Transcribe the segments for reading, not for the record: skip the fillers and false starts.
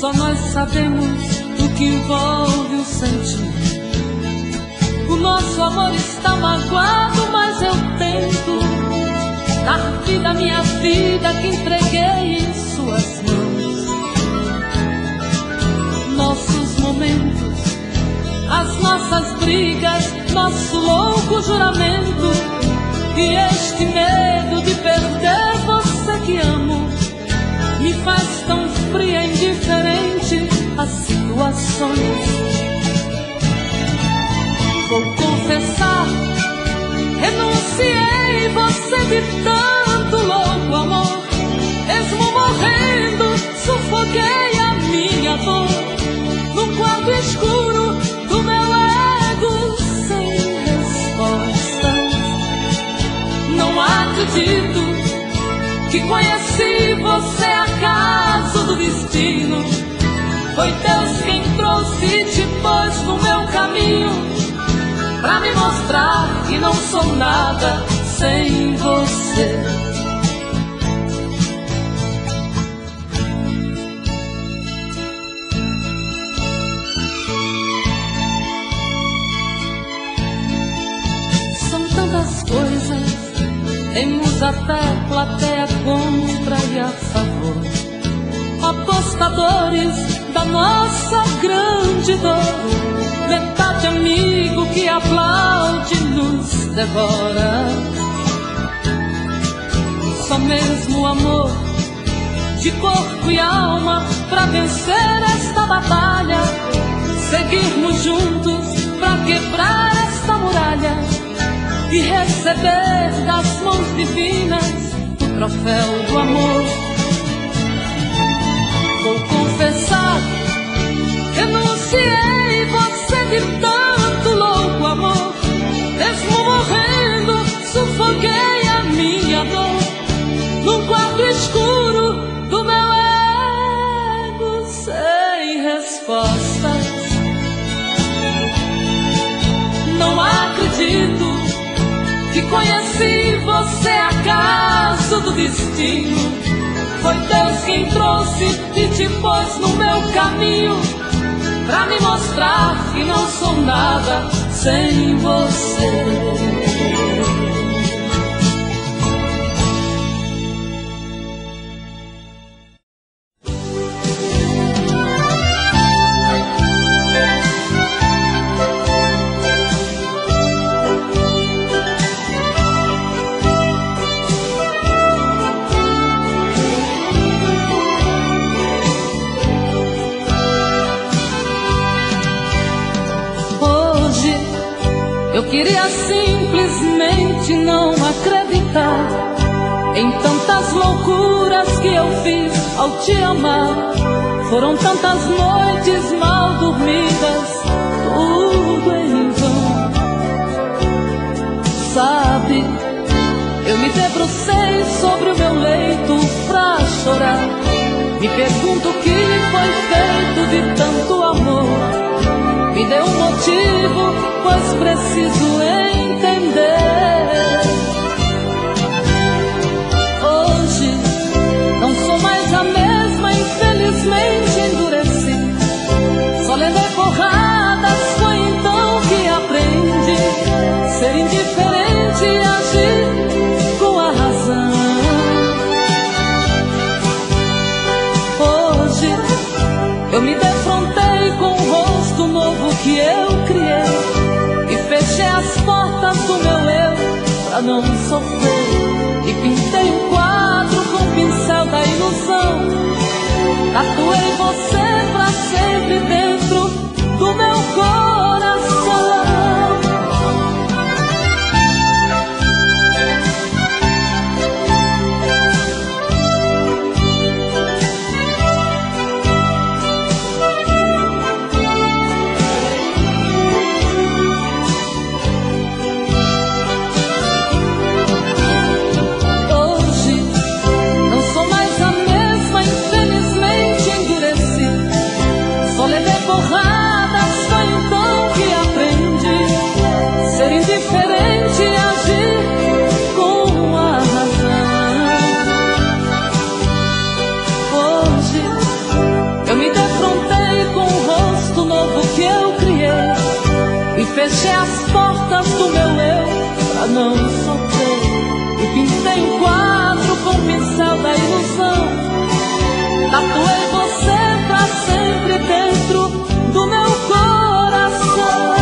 Só nós sabemos o que envolve o sentimento. O nosso amor está magoado, mas eu tento dar vida à minha vida que entreguei em suas mãos. Nossos momentos, as nossas brigas, nosso louco juramento e este medo de perder você que amo me faz tão fria e indiferente às situações. Vou confessar, renunciei você de tanto louco amor. Mesmo morrendo, sufoquei a minha dor num quarto escuro do meu ego sem respostas. Não acredito que conheci você acaso do destino. Foi Deus quem trouxe e te pôs no meu caminho pra me mostrar que não sou nada sem você. São tantas coisas, temos até plateia contra e a favor, apostadores da nossa grande dor, metade amigo que aplaude e nos devora. Só mesmo amor de corpo e alma pra vencer esta batalha, seguirmos juntos pra quebrar esta muralha e receber das mãos divinas o troféu do amor. Vou confessar, renunciei você de tanto louco amor. Mesmo morrendo, sufoquei a minha dor num quarto escuro do meu ego sem respostas. Não acredito que conheci você acaso do destino. Foi Deus quem trouxe e te pôs no meu caminho pra me mostrar que não sou nada sem você. Eu queria simplesmente não acreditar em tantas loucuras que eu fiz ao te amar. Foram tantas noites mal dormidas, tudo em vão. Sabe, eu me debrucei sobre o meu leito pra chorar. Me pergunto o que foi feito de tanto amor. Me dê um motivo, pois preciso entender. Hoje não sou mais a mesma, infelizmente endureci. Só levei porradas, foi então que aprendi ser indiferente e agir com a razão. Hoje eu me defrontei com o rosto novo que eu criei e fechei as portas do meu eu pra não sofrer. E pintei um quadro com o pincel da ilusão. Tatuei você pra sempre dentro do meu coração. Só levei fechei as portas do meu eu pra não sofrer, e pintei um quadro com o pincel da ilusão. Tatuei você pra sempre dentro do meu coração.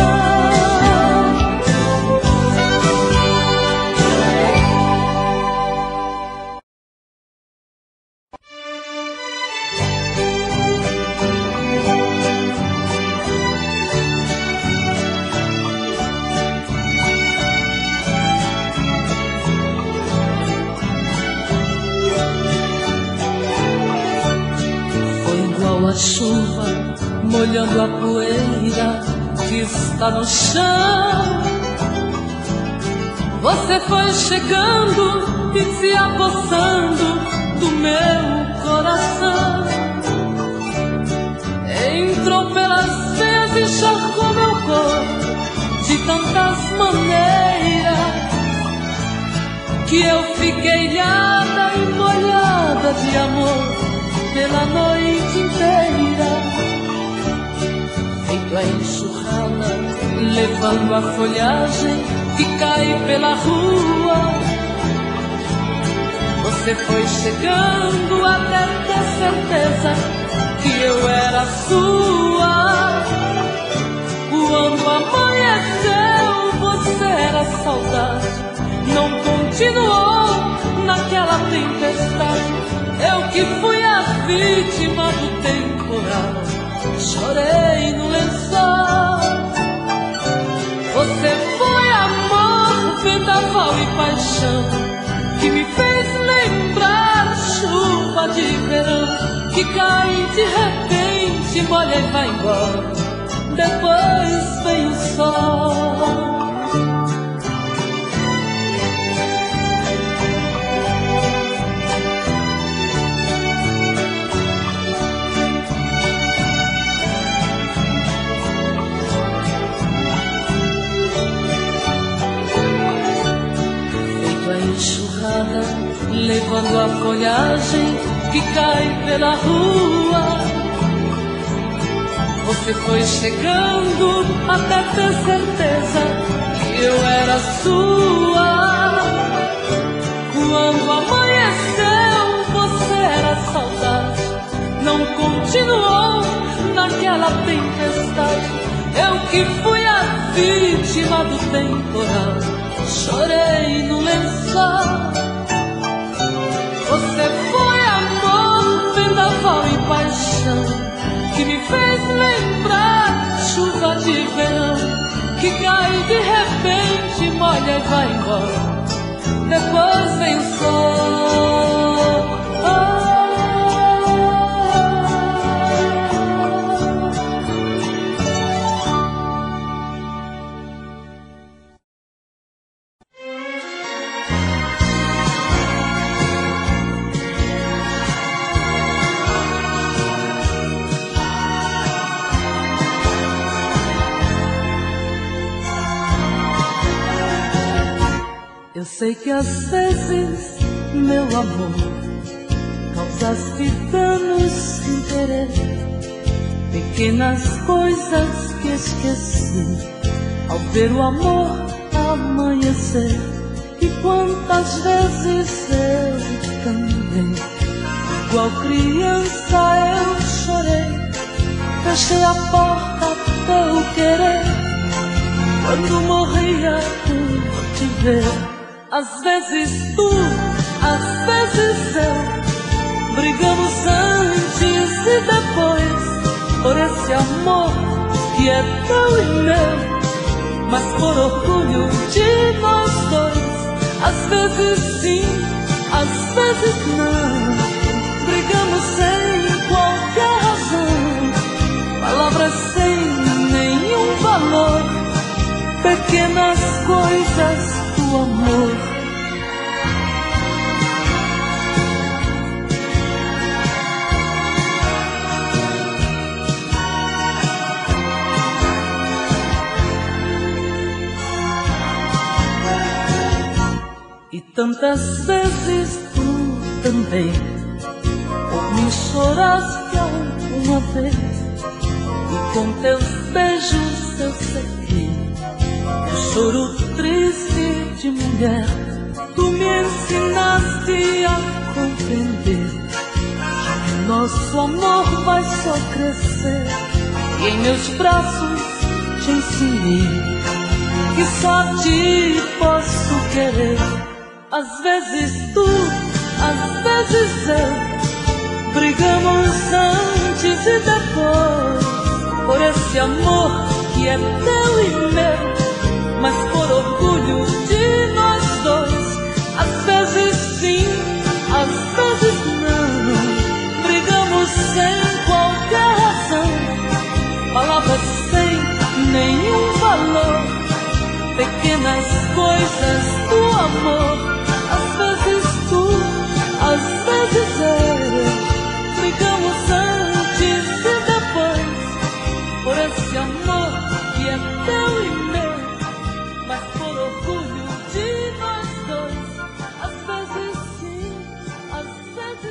A chuva molhando a poeira que está no chão. Você foi chegando e se apossando do meu coração. Entrou pelas veias e encharcou meu corpo de tantas maneiras que eu fiquei ilhada e molhada de amor pela noite inteira. Feito a enxurrada, levando a folhagem que cai pela rua. Você foi chegando até ter certeza que eu era sua. Quando amanheceu, você era saudade, não continuou naquela tempestade. Eu que fui a vítima do temporal, chorei no lençol. Você foi amor, vendaval e paixão, que me fez lembrar chuva de verão, que cai de repente, molha e vai embora, depois vem o sol. Enxurrada, levando a folhagem que cai pela rua. Você foi chegando até ter certeza que eu era sua. Quando amanheceu, você era saudade, não continuou naquela tempestade. Eu que fui a vítima do temporal, chorei no lençol. Você foi amor, vendaval e paixão, que me fez lembrar chuva de verão, que cai de repente, molha e vai embora, depois vem o sol. Eu sei que às vezes, meu amor, causaste danos sem querer, pequenas coisas que esqueci ao ver o amor amanhecer. E quantas vezes eu também, igual criança, eu chorei, fechei a porta do teu querer, quando morria por te ver. Às vezes tu, às vezes eu, brigamos antes e depois por esse amor que é teu e meu, mas por orgulho de nós dois. Às vezes sim, às vezes não, brigamos sem qualquer razão, palavras sem nenhum valor, pequenas coisas do amor. E tantas vezes tu também por mim choraste alguma vez, e com teus beijos eu sequei mulher, tu me ensinaste a compreender que nosso amor vai só crescer. E em meus braços te ensinei que só te posso querer. Às vezes tu, às vezes eu, brigamos antes e depois por esse amor que é teu e meu, mas por orgulho de nós dois. Às vezes sim, às vezes não, brigamos sem qualquer razão, palavras sem nenhum valor, pequenas coisas do amor. Às vezes tu, às vezes eu, brigamos antes e depois por esse amor que é teu e meu, mas por orgulho de nós dois. Às vezes sim, às vezes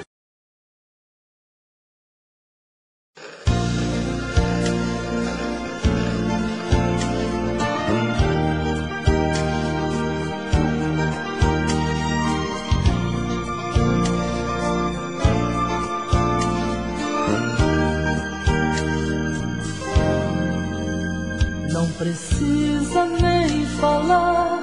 não precisa nem falar,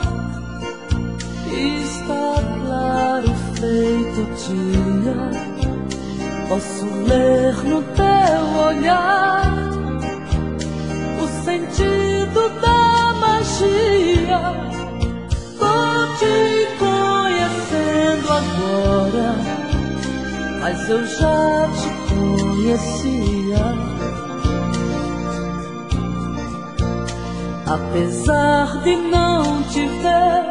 está claro feito dia. Posso ler no teu olhar o sentido da magia. Tô te conhecendo agora, mas eu já te conhecia. Apesar de não te ver,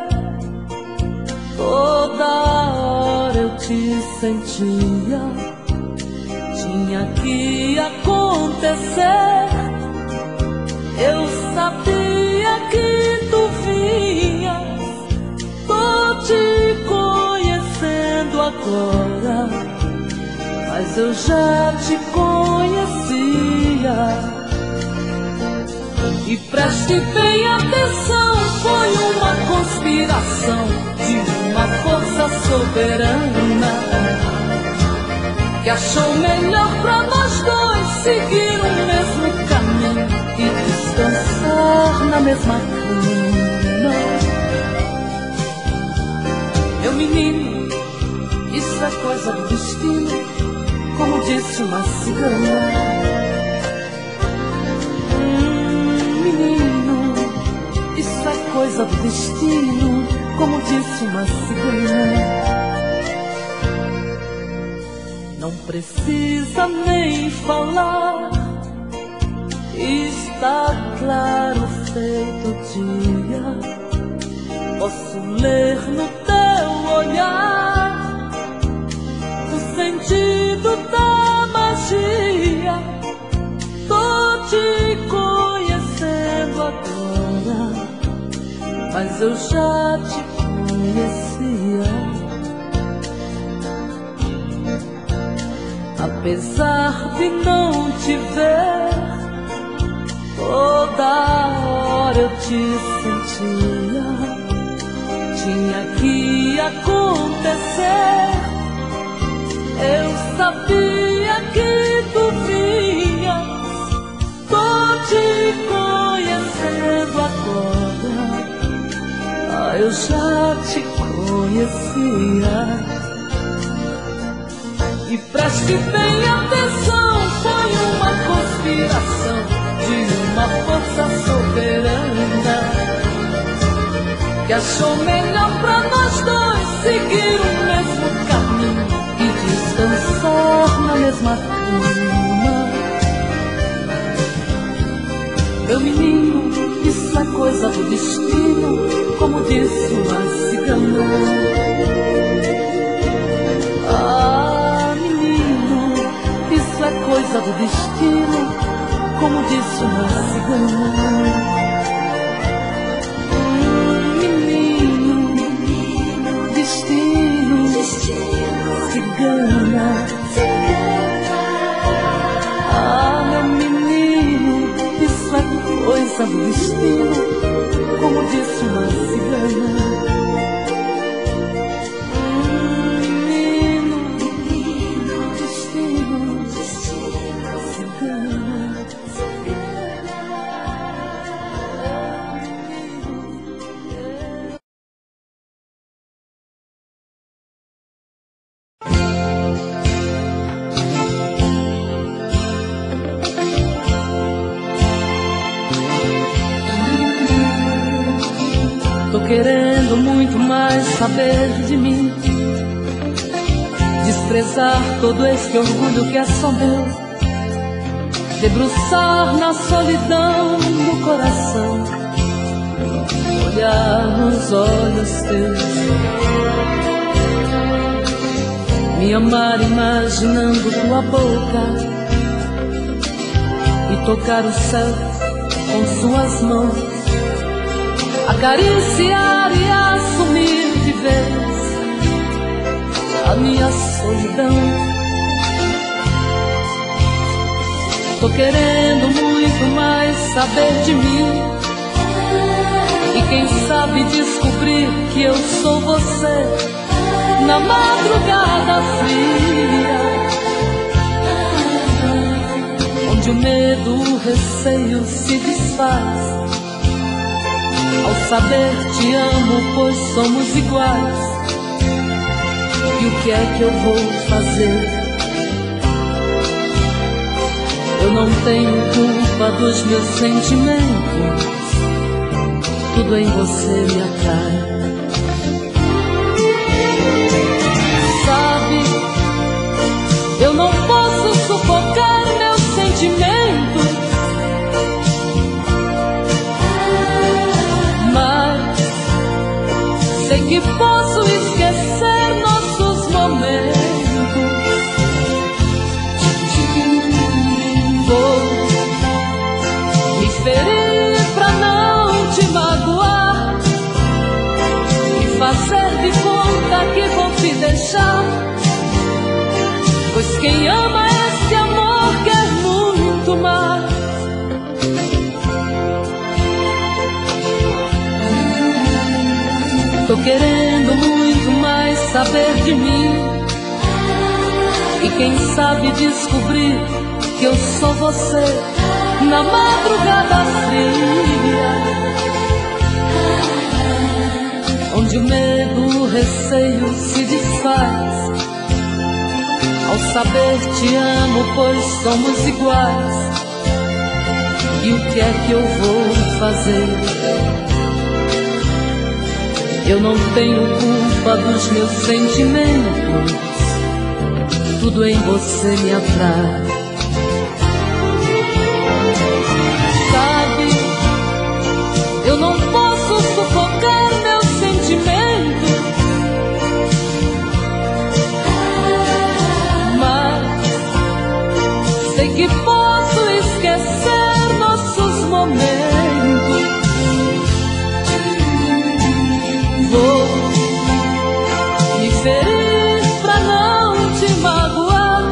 toda hora eu te sentia. Tinha que acontecer, eu sabia que tu vinhas. Tô te conhecendo agora, mas eu já te conhecia. E preste bem atenção, foi uma conspiração de uma força soberana que achou melhor pra nós dois seguir o mesmo caminho e descansar na mesma cama. Meu menino, isso é coisa do destino, como disse uma cigana. Isso é coisa do destino, como disse uma cigana. Não precisa nem falar, está claro feito dia. Posso ler no teu olhar o sentido da magia. Tô te conhecendo agora, mas eu já te conhecia. Apesar de não te ver, toda hora eu te sentia. Tinha que acontecer, eu sabia que tu vinhas. Tô te conhecendo agora, eu já te conhecia. E preste bem atenção, foi uma conspiração de uma força soberana que achou melhor pra nós dois seguir o mesmo caminho e descansar na mesma cama. Meu menino, isso é coisa do destino, como disse uma cigana. Ah, menino, isso é coisa do destino, como disse uma cigana. Menino, destino, cigana. Ah, meu menino, isso é coisa do destino, como disse uma cigana. querendo muito mais saber de mim, desprezar todo esse orgulho que é só meu, debruçar na solidão do coração, olhar nos olhos teus, me amar imaginando tua boca e tocar o céu com suas mãos, acariciar e assumir de vez a minha solidão. Tô querendo muito mais saber de mim, e quem sabe descobrir que eu sou você na madrugada fria, onde o medo, o receio se desfaz ao saber te amo, pois somos iguais. E o que é que eu vou fazer? Eu não tenho culpa dos meus sentimentos, tudo em você me atrai. Sabe, eu não posso sufocar meus sentimentos, mas sei que posso esquecer nossos momentos. Vou me ferir pra não te magoar e fazer de conta que vou te deixar, pois quem ama esse amor quer muito mais. Tô querendo muito mais saber de mim, e quem sabe descobrir que eu sou você na madrugada fria, onde o medo, o receio se desfaz ao saber te amo, pois somos iguais. E o que é que eu vou fazer? Eu não tenho culpa dos meus sentimentos, tudo em você me atrai. Sabe, eu não posso sufocar meus sentimentos, mas sei que posso esquecer nossos momentos. Vou me ferir pra não te magoar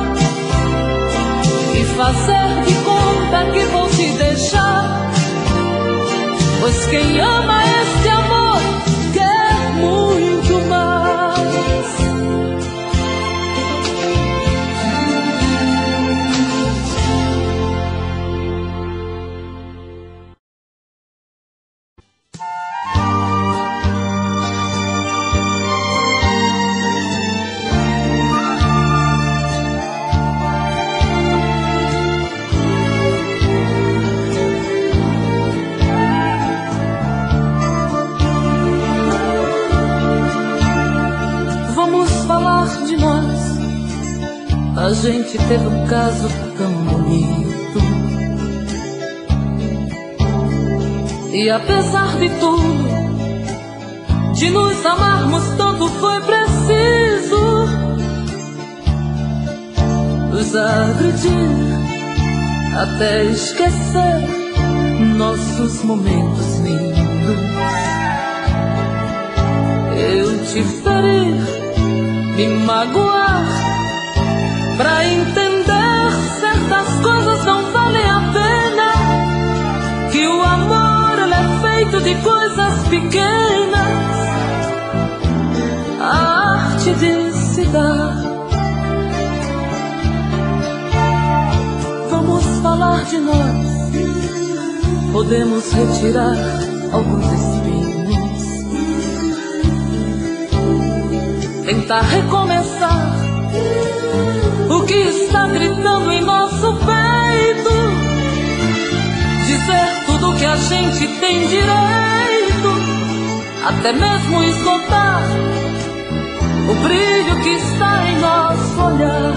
e fazer de conta que vou te deixar, pois quem ama esse amor quer muito mais. A gente teve um caso tão bonito, e apesar de tudo, de nos amarmos tanto, foi preciso nos agredir até esquecer nossos momentos lindos. Eu te ferir, me magoar, pra entender certas coisas não valem a pena, que o amor ele é feito de coisas pequenas, a arte de se dar. Vamos falar de nós, podemos retirar alguns espinhos, tentar recomeçar o que está gritando em nosso peito, dizer tudo que a gente tem direito, até mesmo esgotar o brilho que está em nosso olhar.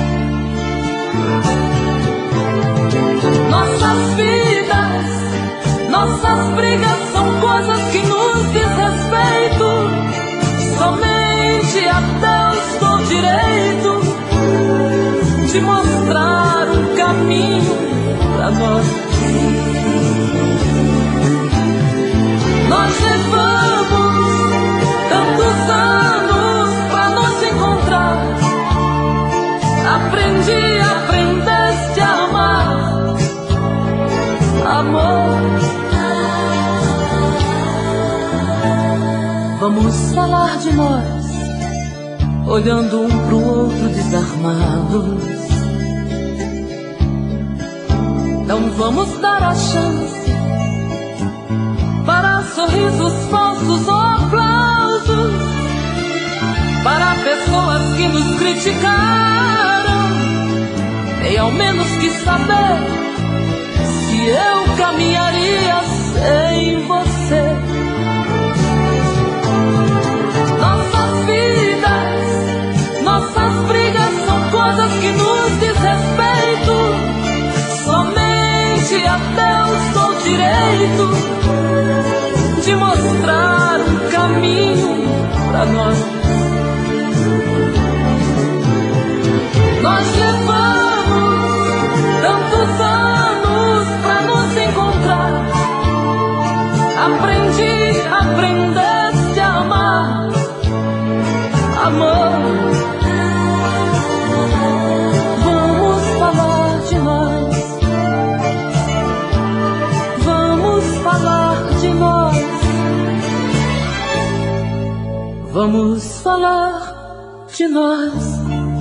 Nossas vidas, nossas brigas são coisas que nos diz respeito. Somente a Deus dou direito de mostrar um caminho pra nós. Nós levamos tantos anos pra nos encontrar. Aprendeste a amar, amor. Vamos falar de nós, olhando um pro outro desarmados. Não vamos dar a chance para sorrisos falsos ou aplausos, para pessoas que nos criticaram. Tem ao menos que saber se eu caminharia sem você. Nossas vidas, nossas brigas são coisas que nos diz respeito. Somente a Deus dou direito de mostrar um caminho pra nós. Nós levamos tantos anos pra nos encontrar. Aprendeste a amar, amor. Vamos falar de nós. Vamos falar de nós. Vamos falar de nós.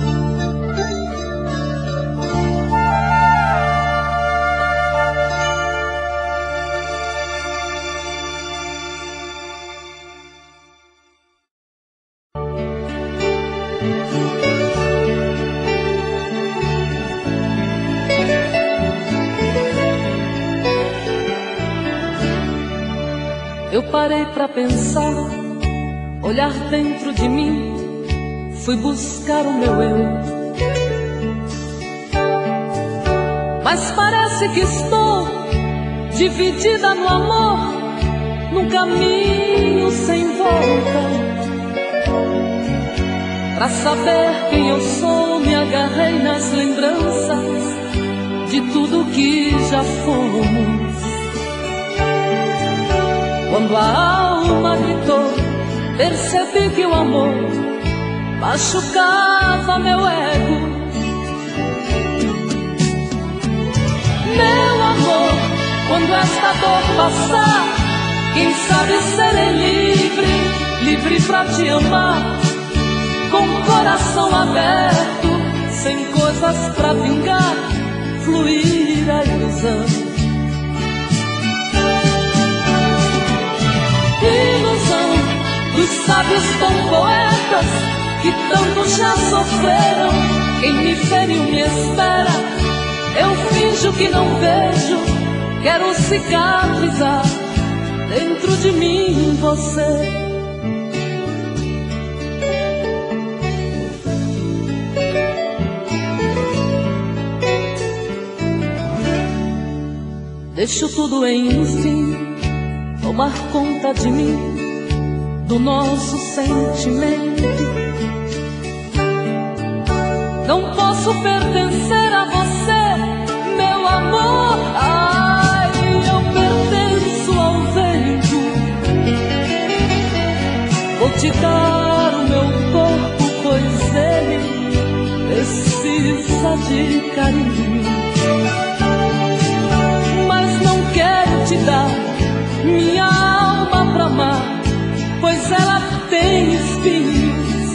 Eu parei pra pensar, olhar dentro de mim, fui buscar o meu eu. Mas parece que estou dividida no amor, num caminho sem volta. Pra saber quem eu sou, me agarrei nas lembranças de tudo que já fomos. Quando a alma gritou, percebi que o amor machucava meu ego. Meu amor, quando esta dor passar, quem sabe serei livre, livre pra te amar, com o coração aberto, sem coisas pra vingar, fluir a ilusão. Ilusão dos sábios tão poetas que tanto já sofreram. Quem me feriu me espera, eu finjo que não vejo, quero cicatrizar dentro de mim você. Deixo tudo enfim tomar conta de mim, do nosso sentimento. Não posso pertencer a você, meu amor. Ai, eu pertenço ao vento. Vou te dar o meu corpo, pois ele precisa de carinho. Mas não quero te dar minha alma pra amar, pois ela tem espinhos.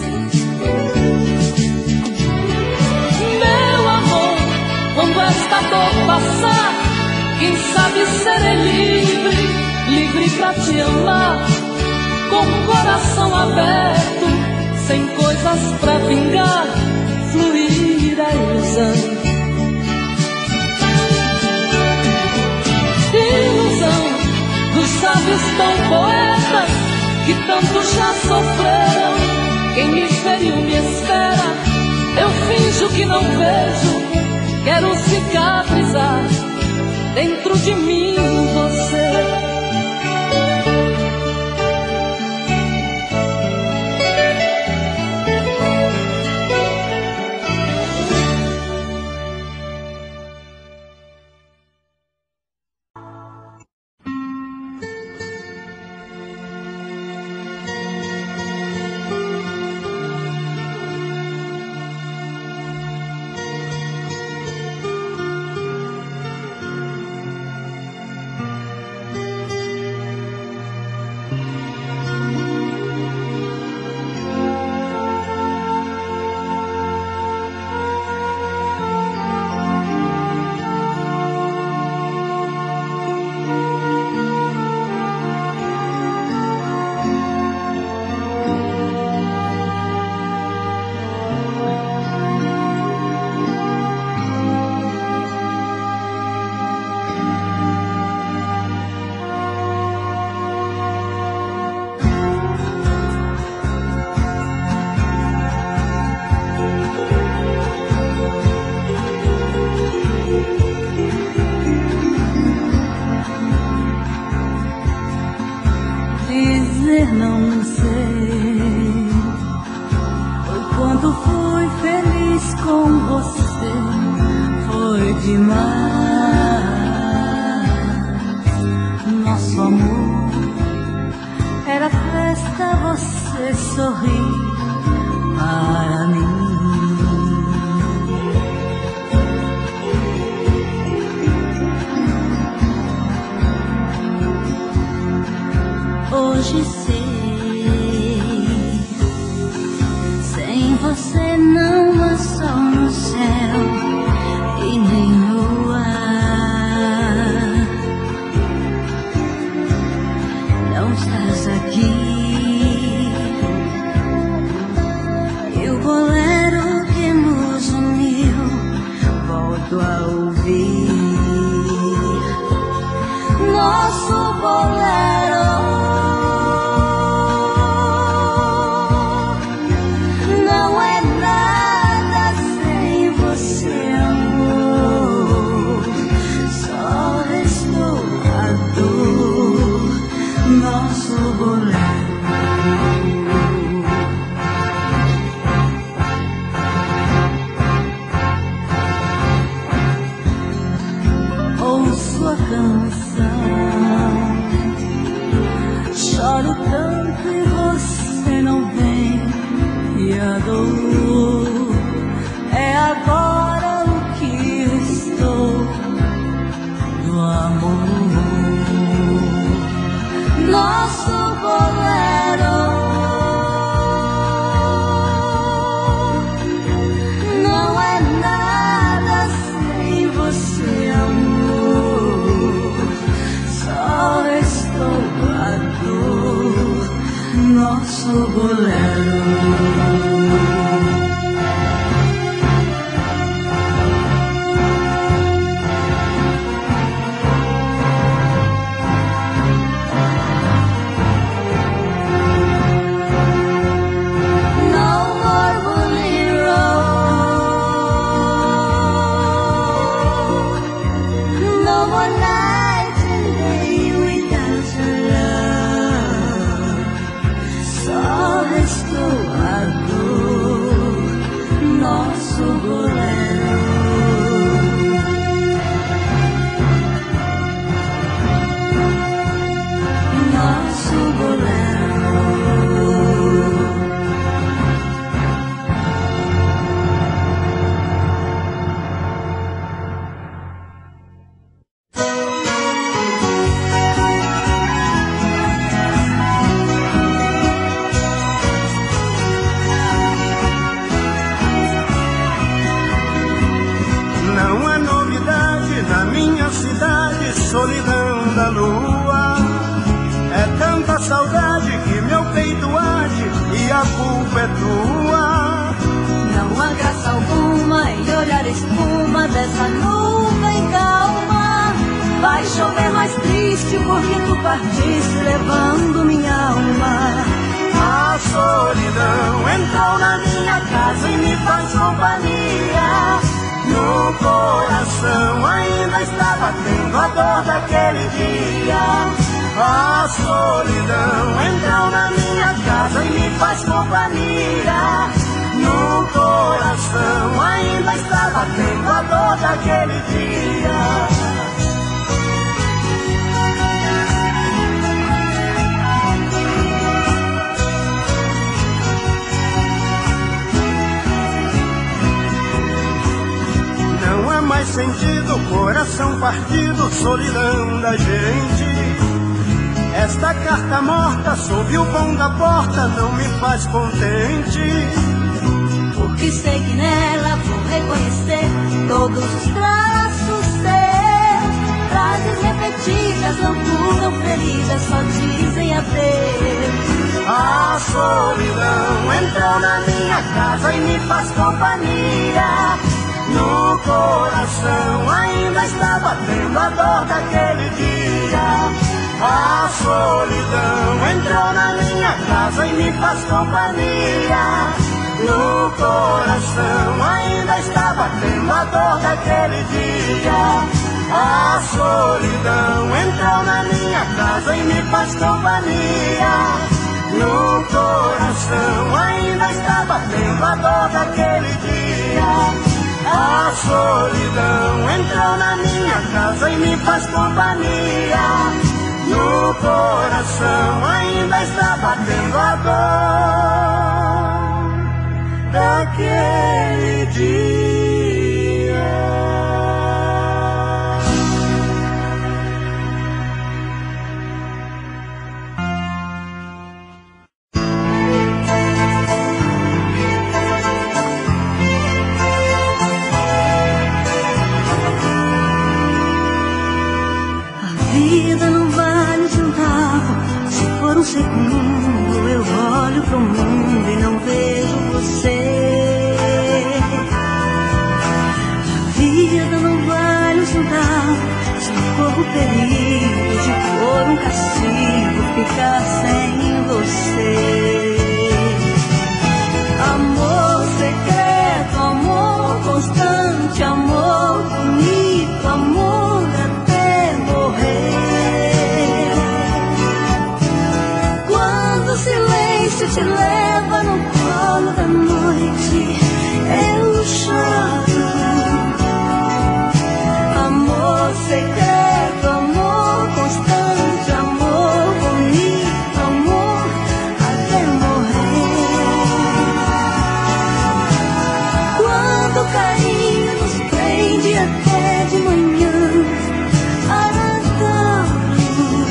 Meu amor, quando esta dor passar, quem sabe serei livre, livre pra te amar, com o coração aberto, sem coisas pra vingar, fluir a ilusão. Ilusão dos sábios tão poetas que tanto já sofreram. Quem me feriu me espera, eu finjo que não vejo. Quero cicatrizar dentro de mim você. Não sei, foi quando fui feliz com você, foi demais. Nosso amor era festa, você sorriu para mim. Hoje sei, sem você não há sol no céu e nem lua. Não estás aqui, e o bolero que nos uniu volto a ouvir. Nosso bolero choro tanto e você não vem, e a dor é agora o que restou do amor. Nosso bolero não é nada sem você, amor. Só restou a dor, nosso bolero. Solidão da lua, é tanta saudade que meu peito arde e a culpa é tua. Não há graça alguma em olhar a espuma dessa nuvem calma. Vai chover mais triste porque tu partiste levando minha alma. coração ainda está batendo a dor daquele dia. A solidão entrou na minha casa e me faz companhia. No coração ainda está batendo a dor daquele dia. Não há mais sentido, coração partido, solidão da gente. Esta carta morta sob o vão da porta não me faz contente. Porque sei que nela vou reconhecer todos os traços seus. Frases repetidas não curam feridas, só dizem adeus. A solidão entrou na minha casa e me faz companhia. No coração ainda está batendo a dor daquele dia. A solidão entrou na minha casa e me faz companhia. No coração ainda está batendo a dor daquele dia. A solidão entrou na minha casa e me faz companhia. No coração ainda está batendo a dor daquele dia. A solidão entrou na minha casa e me faz companhia. No coração ainda está batendo a dor daquele dia. A vida não vale um centavo. Se for um segundo eu olho pro mundo e não vejo você. A vida não vale um centavo. Se corro perigo de por um castigo ficar sem você. Amor secreto, amor constante, amor bonito, amor até morrer. Quando o silêncio te leva no colo da noite, eu choro. Amor secreto, amor constante, amor bonito, amor até morrer. Quando o carinho nos prende até de manhã, adoro.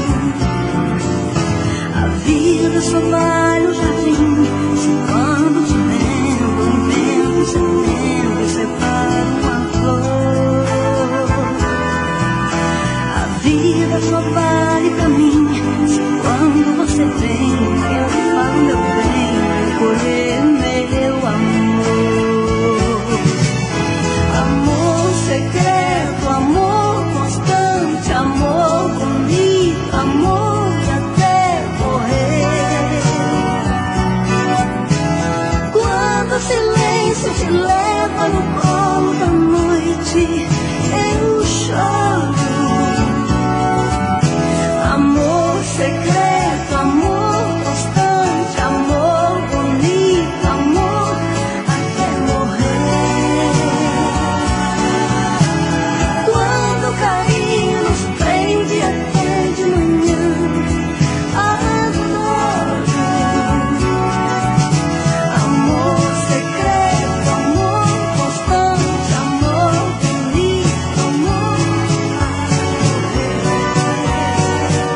A vida só vale um jardim, se quando te lembro, um vento setembro e separa uma flor. A vida só vale pra mim, se quando você vem, eu falo meu bem, colher meu amor. Amor secreto, amor constante, amor bonito, amor até morrer. Quando o silêncio te leva no colo da noite, eu choro. Amor secreto, amor constante, amor bonito, amor até morrer. Quando o carinho nos prende até de manhã, adoro. Amor secreto, amor constante, amor bonito, amor até morrer.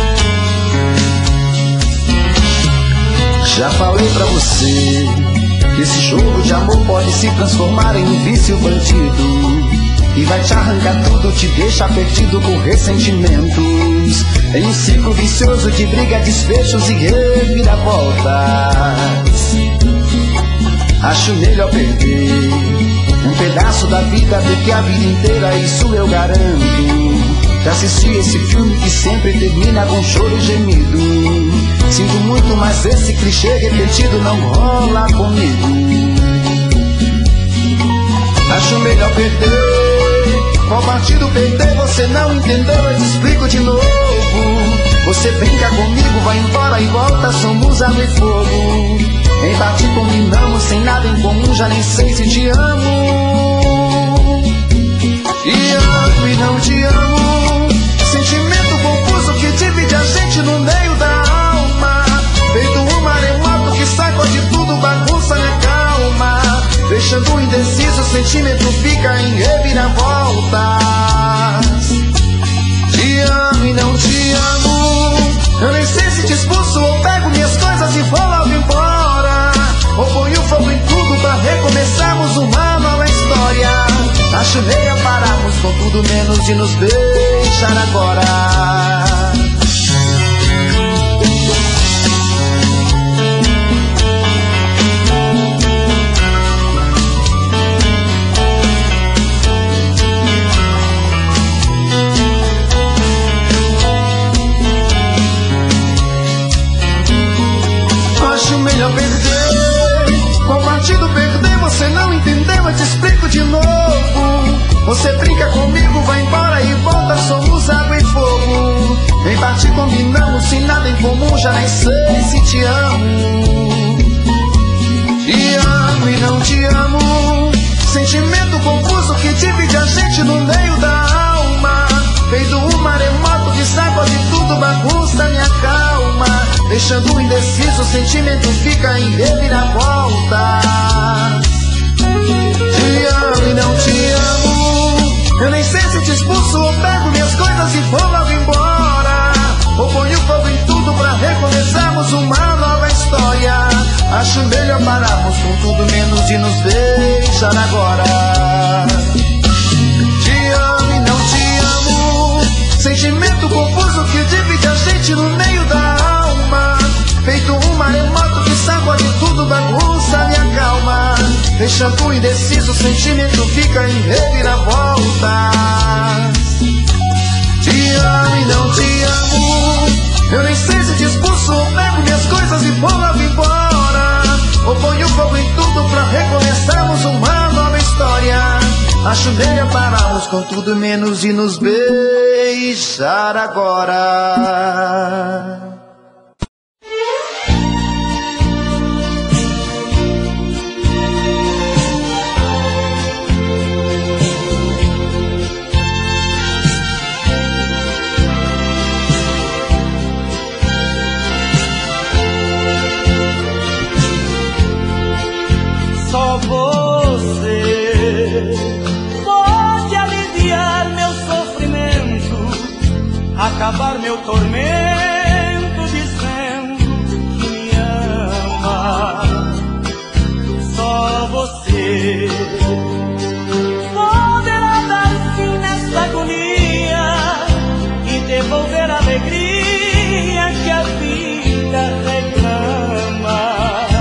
Já falei pra você que esse jogo de amor pode se transformar em um vício bandido, e vai te arrancar tudo, te deixa perdido por ressentimentos, em um ciclo vicioso de briga, desfechos e reviravoltas. Acho melhor perder um pedaço da vida do que a vida inteira, isso eu garanto. Já assisti esse filme que sempre termina com choro e gemido. Sinto muito, mas esse clichê repetido não rola comigo. Acho melhor perder. Qual partido perder? Você não entendeu, eu te explico de novo. Você brinca comigo, vai embora e volta, somos água e fogo. Em partir combinamos, sem nada em comum, já nem sei se te amo. Te amo e não te amo. Sentimento confuso que divide a gente no meio da alma. Feito um maremoto que sacode tudo, bagunça minha calma. Deixando indeciso, o sentimento fica em reviravoltas. Te amo e não te amo. Eu nem sei se te expulso ou pego minhas coisas e vou logo embora, ou ponho fogo em tudo pra recomeçarmos uma nova história. Acho melhor pararmos com tudo menos de nos deixar agora. Acho melhor perder. Qual partido perder? Você não entendeu, eu te explico de novo. Você brinca comigo, vai embora e volta, somos água e fogo. Em parte combinamos, sem nada em comum, já nem sei se te amo. Te amo e não te amo. Sentimento confuso que divide a gente no meio da alma. Feito um maremoto que sacode tudo, bagunça minha calma. Deixando indeciso, o sentimento fica em reviravoltas. Te amo e não te amo. Eu nem sei se te expulso ou pego minhas coisas e vou logo embora, ou ponho fogo em tudo pra recomeçarmos uma nova história. Acho melhor pararmos com tudo menos de nos deixar agora. Te amo e não te amo. Sentimento confuso que divide a gente no meio da alma. Feito um maremoto que sacode tudo, bagunça minha calma. Deixando indeciso, o sentimento fica em reviravoltas. Te amo e não te amo. Eu nem sei se te expulso ou pego minhas coisas e vou logo embora, ou ponho fogo em tudo pra recomeçarmos uma nova história. Acho melhor pararmos com tudo menos de nos beijar agora. Só você pode aliviar meu sofrimento, acabar meu tormento, dizendo que me ama. Só você poderá dar fim nessa agonia e devolver a alegria que a vida reclama.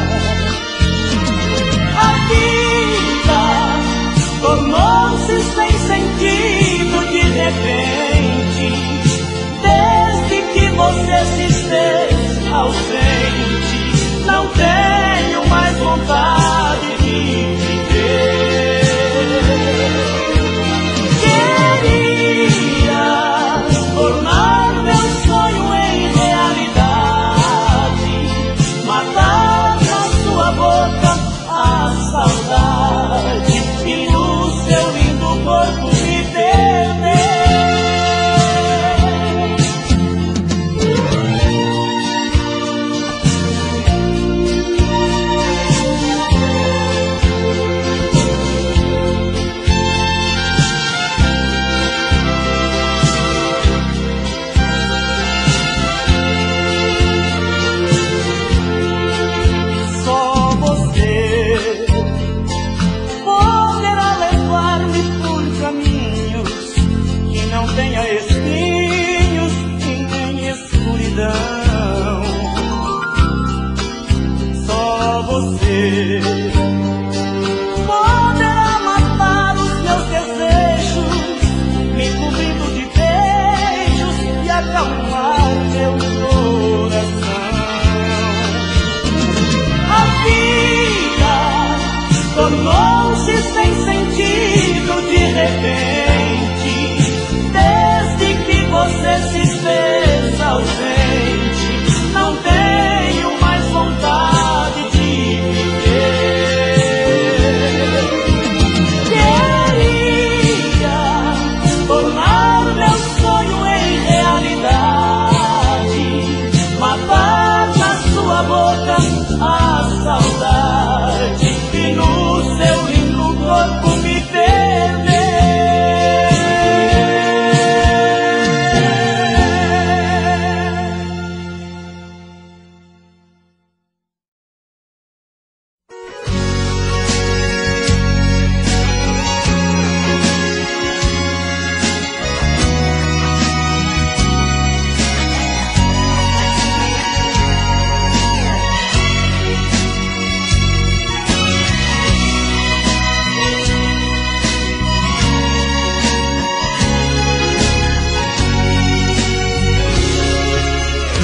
Tornou-se sem sentido de repente, desde que você se esteve ausente. Não tenho mais vontade de viver. Queria tornar meus sonhos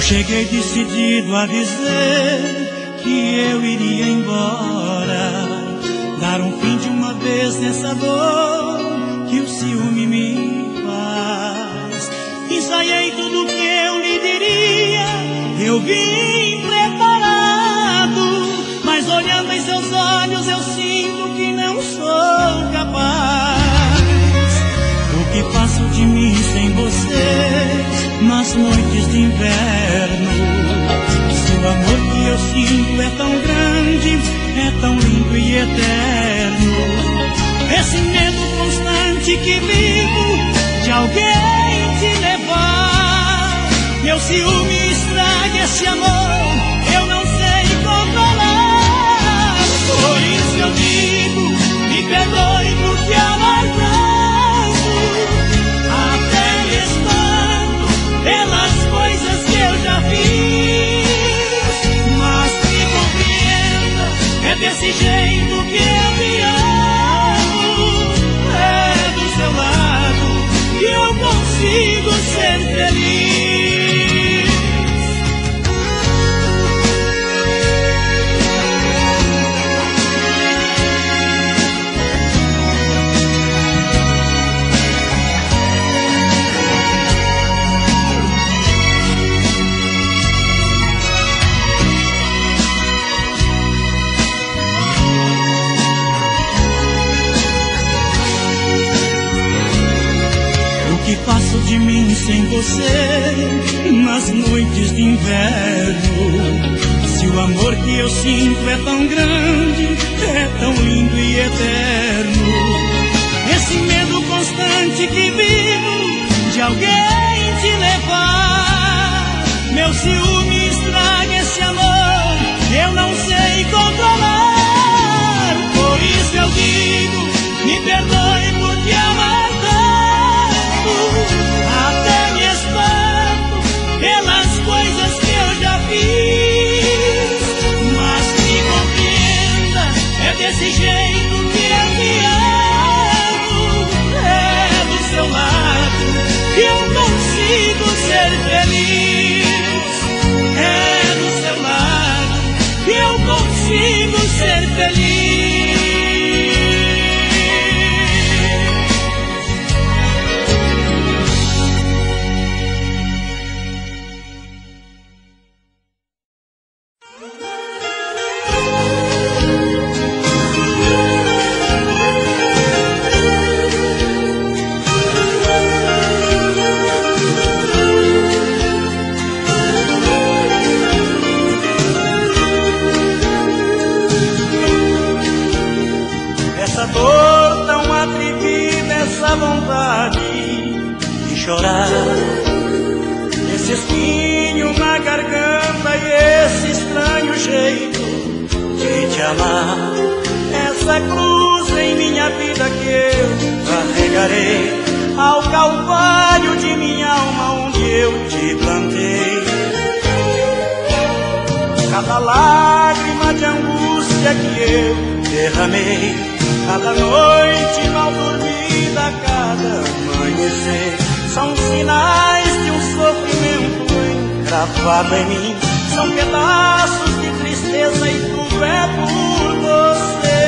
Cheguei decidido a dizer que eu iria embora, dar um fim de uma vez nessa dor que o ciúme me faz. Ensaiei tudo que eu lhe diria, eu vim preparado, mas olhando em seus olhos eu sinto que não sou capaz. O que faço de mim sem você nas noites de inverno? Se o amor que eu sinto é tão grande, é tão lindo e eterno, esse medo constante que vivo de alguém te levar, meu ciúme estraga esse amor, eu não sei controlar. Por isso eu digo, me perdoe porque amar tanto, até me espanto pelas coisas que eu já fiz, mas me compreenda, é desse jeito que eu me amo, é do seu lado que eu consigo ser feliz. O que faço de mim sem você nas noites de inverno? Se o amor que eu sinto é tão grande, é tão lindo e eterno, esse medo constante que vivo de alguém te levar, meu ciúme estraga esse amor, eu não sei controlar. Por isso eu digo, me perdoe por te amar tanto, até me espanto pelas coisas que eu já fiz, mas me compreenda, é desse jeito que eu me amo, é do seu lado que eu consigo ser feliz, é do seu lado que eu consigo ser feliz. Essa dor tão atrevida, essa vontade de chorar, esse espinho na garganta e esse estranho jeito de te amar, essa cruz em minha vida que eu carregarei ao calvário de minha alma onde eu te plantei. Cada lágrima de angústia que eu derramei, cada noite mal dormida, cada amanhecer, são sinais de um sofrimento engravado em mim, são pedaços de tristeza e tudo é por você.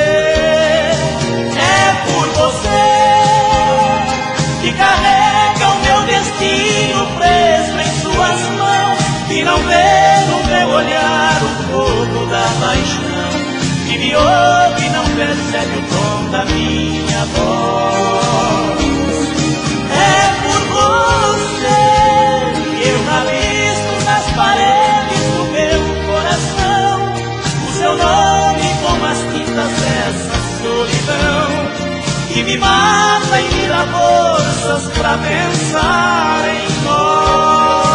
É por você que carrega o meu destino preso em suas mãos, que não vê no meu olhar o fogo da paixão, que me ouve e não percebe o tom da minha voz. É por você que eu rabisco nas paredes do meu coração o seu nome com as tintas dessa solidão, que me mata e me dá forças pra pensar em nós.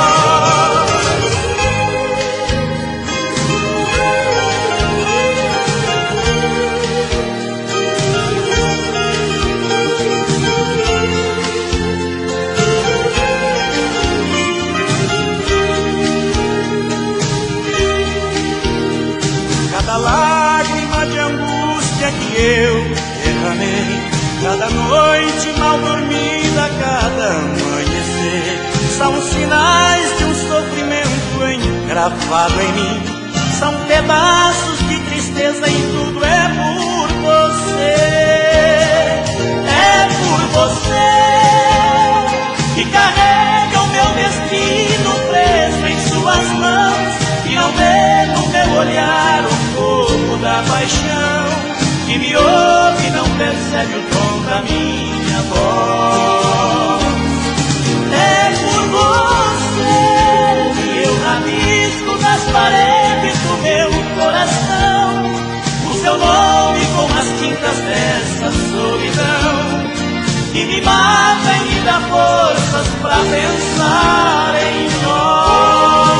Cada lágrima de angústia que eu derramei, cada noite mal dormida, cada amanhecer, são sinais de um sofrimento gravado em mim. São pedaços de tristeza e tudo é por você. É por você que carrega o meu destino preso em suas mãos, que não vê no meu olhar o fogo da paixão, que me ouve e não percebe o tom da minha voz. É por você que eu rabisco nas paredes do meu coração o seu nome com as tintas dessa solidão, que me mata e me dá forças pra pensar em nós.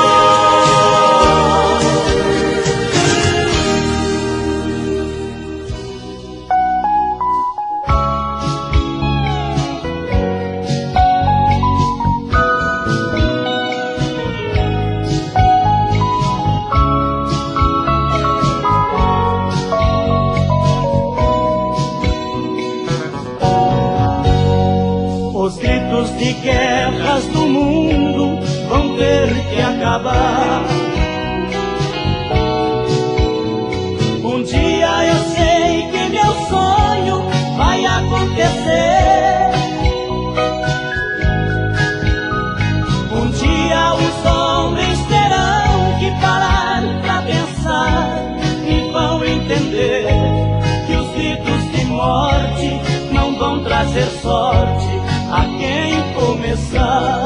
Os gritos de guerras do mundo vão ter que acabar. Um dia eu sei que meu sonho vai acontecer. Um dia os homens terão que parar pra pensar e vão entender que os gritos de morte não vão trazer sorte a quem começar.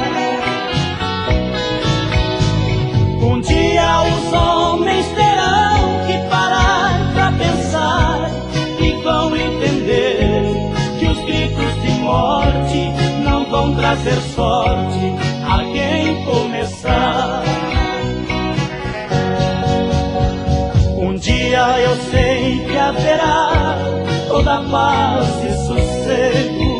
Um dia os homens terão que parar pra pensar e vão entender que os gritos de morte não vão trazer sorte a quem começar. Um dia eu sei que haverá toda paz e sossego,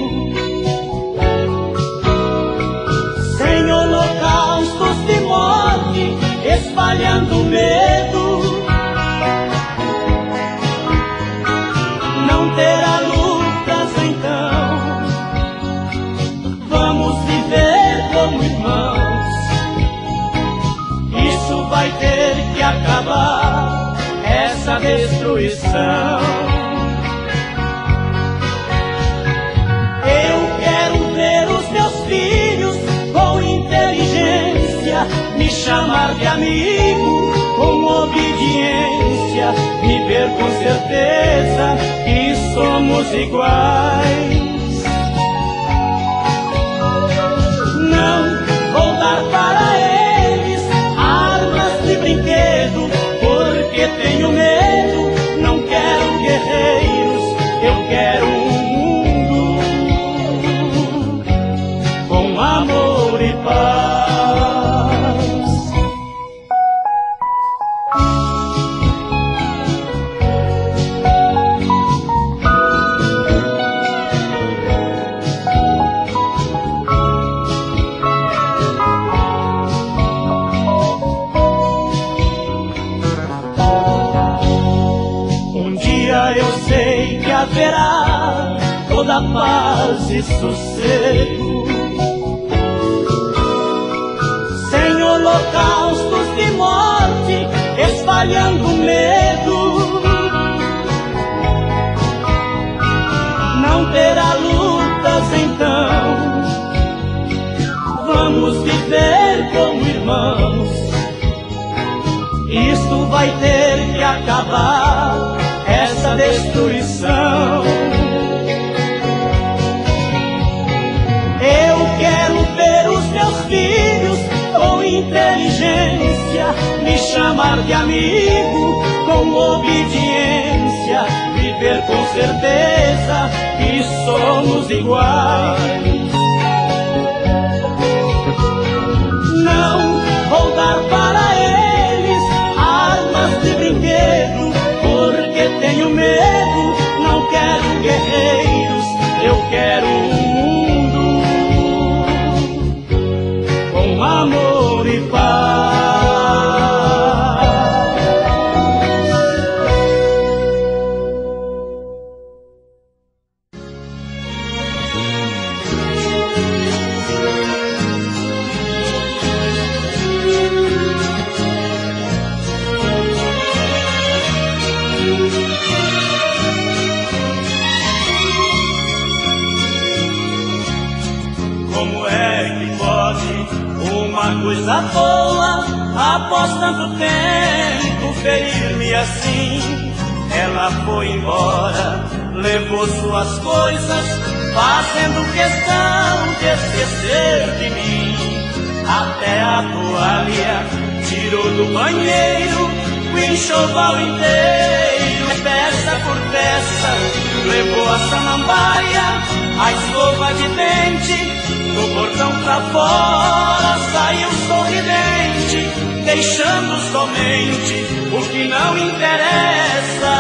sem holocaustos de morte espalhando medo. Não terá lutas então, vamos viver como irmãos. Isso vai ter que acabar, essa destruição. Eu quero ver os meus filhos com inteligência me chamar de amigo, com obediência me ver com certeza que somos iguais. Não vou dar para eles armas de brinquedo, porque tenho medo. Não quero guerreiros, eu quero um mundo com amor e paz. Eu sei que haverá toda paz e sossego, sem holocaustos de morte espalhando medo. Não terá lutas então, vamos viver como irmãos. Isto vai ter que acabar, essa destruição. Eu quero ver os meus filhos com inteligência me chamar de amigo, com obediência viver com certeza que somos iguais. Não vou dar para eles armas de brinquedo, porque tenho medo. Não quero guerreiros, eu quero um mundo com amor e paz. sorte, uma coisa boa, após tanto tempo ferir-me assim. Ela foi embora, levou suas coisas, fazendo questão de esquecer de mim. Até a toalha tirou do banheiro, o enxoval inteiro, peça por peça, levou a samambaia, a escova de dente, do portão pra fora saiu sorridente, deixando somente o que não interessa.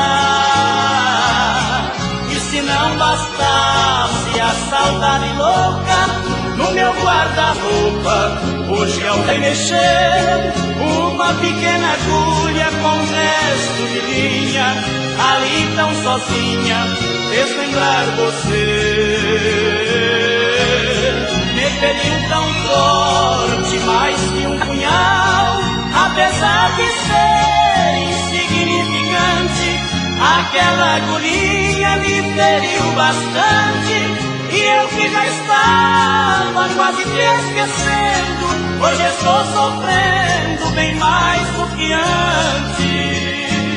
E se não bastasse a saudade louca no meu guarda-roupa, hoje ao remexer, uma pequena agulha com resto de linha, ali tão sozinha, fez lembrar você. Me feriu tão forte, mais que um punhal, apesar de ser insignificante, aquela agulhinha me feriu bastante. E eu que já estava quase te esquecendo, hoje estou sofrendo bem mais do que antes.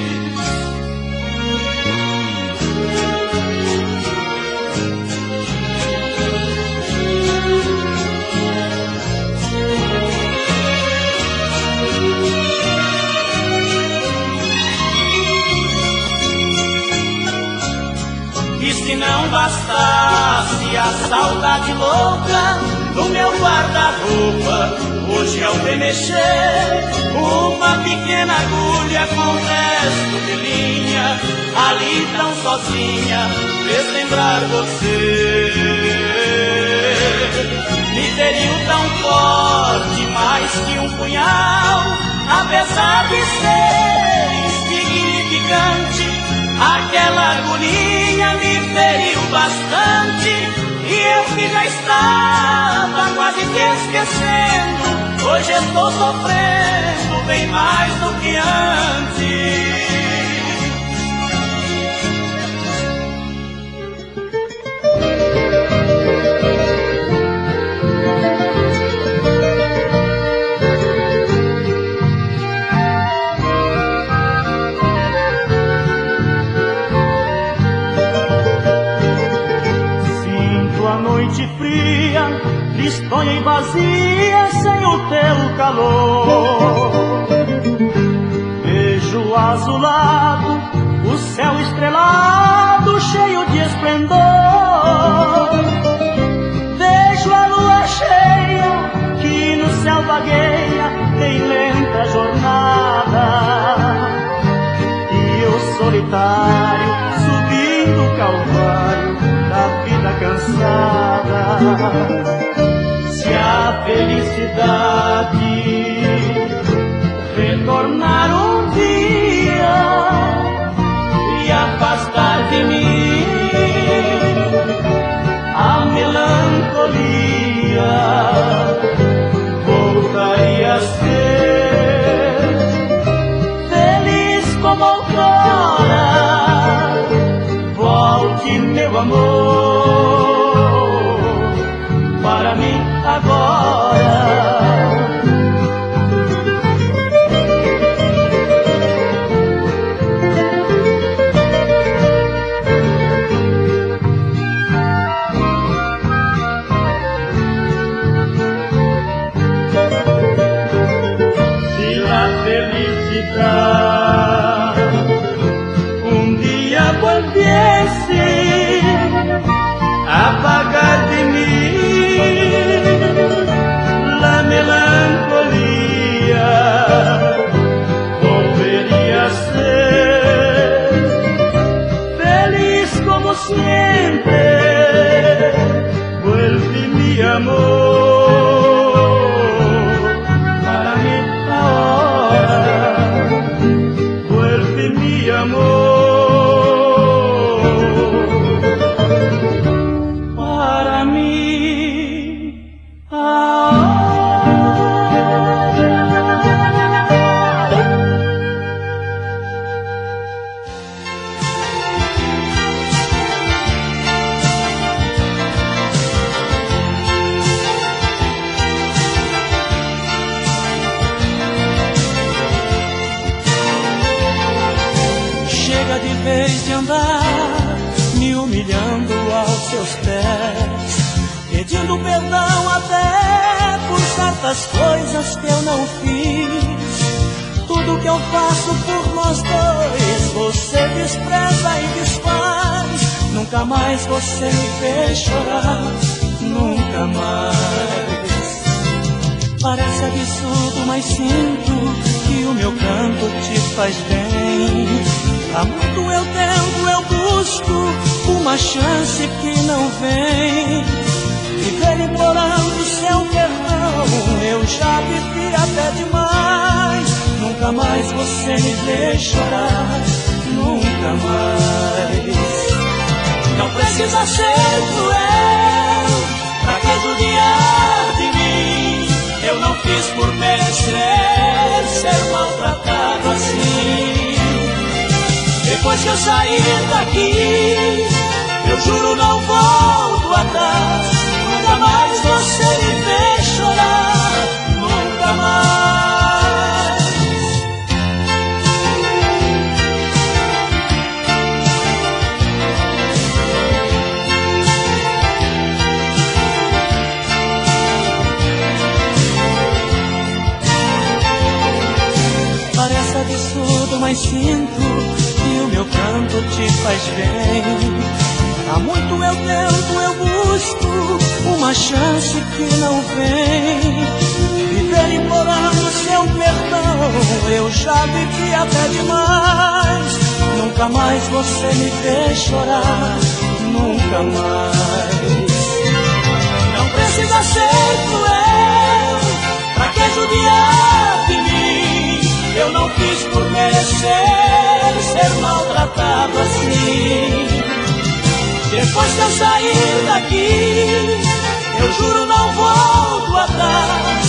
E se não bastasse a saudade louca no meu guarda-roupa, hoje ao remexer, uma pequena agulha com resto de linha, ali tão sozinha, fez lembrar você. Me feriu tão forte, mais que um punhal, apesar de ser insignificante, aquela agulhinha me feriu bastante. E eu que já estava quase te esquecendo, hoje estou sofrendo bem mais do que antes. Fria, tristonha e vazia, sem o teu calor. Vejo azulado, o céu estrelado, cheio de esplendor. Vejo a lua cheia, que no céu vagueia em lenta jornada. E eu solitário, subindo o calvário da vida cansada. Se a felicidade retornar um dia e afastar de mim a melancolia, voltaria a ser feliz como outrora. Volte, meu amor, para mim agora. vez de andar me humilhando aos seus pés, pedindo perdão até por certas coisas que eu não fiz. Tudo que eu faço por nós dois, você despreza e desfaz. Nunca mais você me fez chorar, nunca mais. Parece absurdo, mas sinto que o meu canto te faz bem. Há muito eu tento, eu busco uma chance que não vem. Viver implorando seu perdão, eu já vivi até demais. Nunca mais você me fez chorar, nunca mais. Não precisa ser cruel pra que judiar de mim. Eu não fiz por merecer ser maltratado assim. Depois que eu sair daqui, eu juro não volto atrás. Nunca mais você me fez chorar, nunca mais. Parece absurdo, mas sinto que o meu canto te faz bem. Há muito eu tento, eu busco uma chance que não vem. Viver implorando seu perdão, eu já vivi até demais. Nunca mais você me fez chorar, nunca mais. Não precisa ser cruel pra que judiar de mim. Eu não fiz por merecer ser maltratado assim. Depois que eu sair daqui, eu juro não volto atrás.